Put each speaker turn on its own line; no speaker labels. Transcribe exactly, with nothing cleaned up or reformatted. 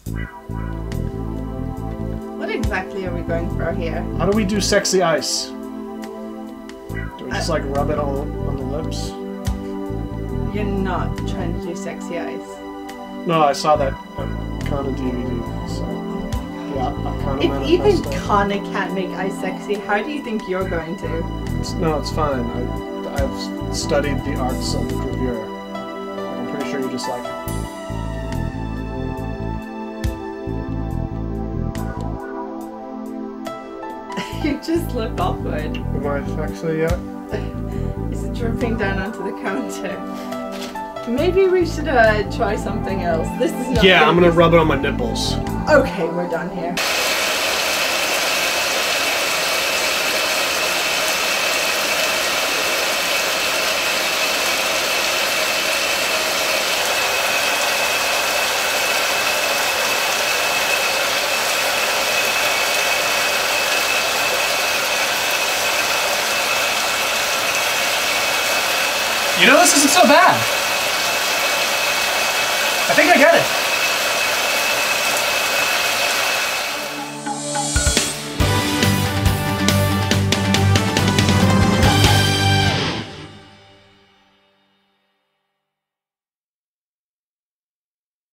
What exactly are we going for here?
How do we do sexy ice? Do we just uh, like rub it all on the lips?
You're not trying to do sexy ice.
No, I saw that um, Kana D V D. So yeah, Kana
If
Manifesto.
even Kana can't make ice sexy, how do you think you're going to?
It's, no, it's fine. I, I've studied the arts of gravure. I'm pretty sure you just like it.
You just look awkward.
Am I sexy yet?
Is it dripping down onto the counter? Maybe we should uh, try something else. This is not
Yeah,
good.
I'm gonna rub it on my nipples.
Okay, we're done here.
You know, this isn't so bad. I think I get it.